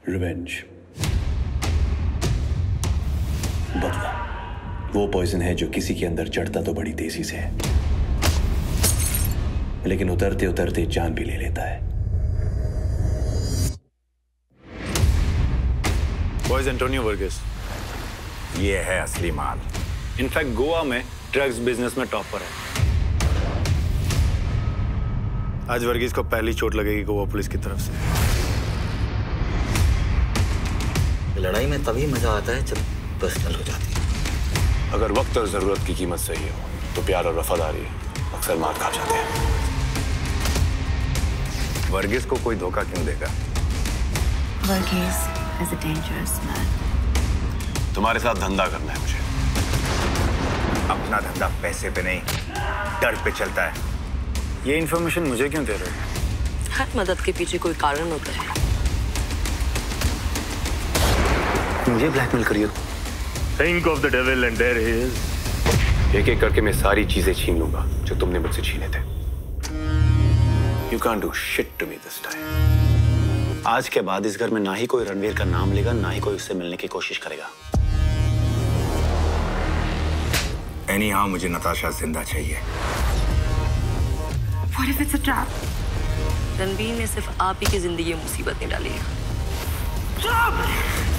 Revenge, बदला, वो poison है जो किसी के अंदर चढ़ता तो बड़ी तेजी से है, लेकिन उतरते उतरते जान भी ले लेता है। बॉयज, एंटोनियो वर्गीस, ये है असली माल। इनफैक्ट गोवा में ड्रग्स बिजनेस में टॉप पर है। आज वर्गीस को पहली चोट लगेगी गोवा पुलिस की तरफ से। लड़ाई में तभी मजा आता है जब पर्सनल हो जाती है। अगर वक्त और जरूरत की कीमत सही हो तो प्यार और वफादारी अक्सर मार खा जाते हैं। वर्गीस को कोई धोखा क्यों देगा? Verghese is a dangerous man. तुम्हारे साथ धंधा करना है मुझे। अपना धंधा पैसे पे नहीं, डर पे चलता है। ये इन्फॉर्मेशन मुझे क्यों दे रहे हैं? हर मदद के पीछे कोई कारण होता है। मुझे ब्लैकमेल करिए। Think of the devil and there he is. एक एक करके मैं सारी चीजें छीन लूंगा जो तुमने मुझसे छीने थे। You can't do shit to me this time. आज के बाद इस घर में ना ही कोई रणवीर का नाम लेगा, ना ही कोई उससे मिलने की कोशिश करेगा। Anyhow, मुझे नताशा जिंदा चाहिए। What if it's a trap? Ranveer ने सिर्फ आप ही की जिंदगी में मुसीबत नहीं डाली है।